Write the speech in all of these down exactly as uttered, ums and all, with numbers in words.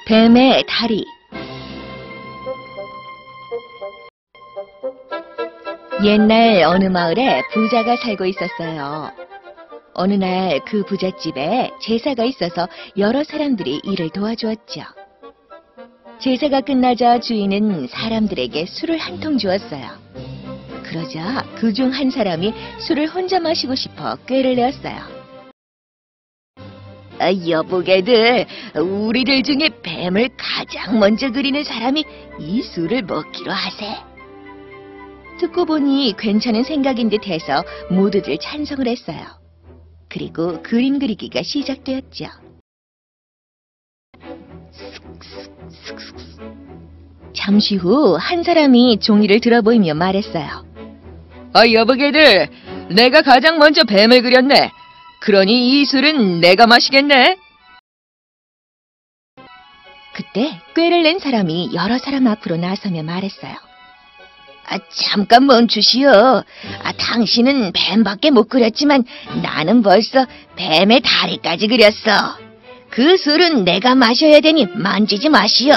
뱀의 다리. 옛날 어느 마을에 부자가 살고 있었어요. 어느 날 그 부잣집에 제사가 있어서 여러 사람들이 일을 도와주었죠. 제사가 끝나자 주인은 사람들에게 술을 한 통 주었어요. 그러자 그중 한 사람이 술을 혼자 마시고 싶어 꾀를 내었어요. 아, 여보게들, 우리들 중에 뱀을 가장 먼저 그리는 사람이 이 술을 먹기로 하세. 듣고 보니 괜찮은 생각인 듯해서 모두들 찬성을 했어요. 그리고 그림 그리기가 시작되었죠. 잠시 후 한 사람이 종이를 들어보이며 말했어요. 아, 여보게들, 내가 가장 먼저 뱀을 그렸네. 그러니 이 술은 내가 마시겠네. 그때 꾀를 낸 사람이 여러 사람 앞으로 나서며 말했어요. 아, 잠깐 멈추시오. 아, 당신은 뱀밖에 못 그렸지만 나는 벌써 뱀의 다리까지 그렸어. 그 술은 내가 마셔야 되니 만지지 마시오.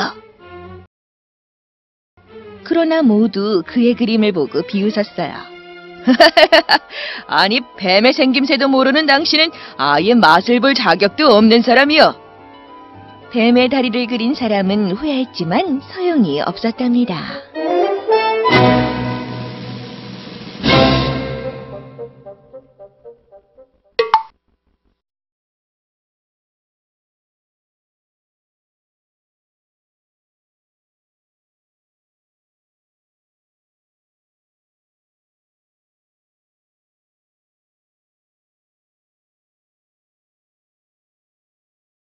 그러나 모두 그의 그림을 보고 비웃었어요. 아니, 뱀의 생김새도 모르는 당신은 아예 맛을 볼 자격도 없는 사람이요. 뱀의 다리를 그린 사람은 후회했지만 소용이 없었답니다.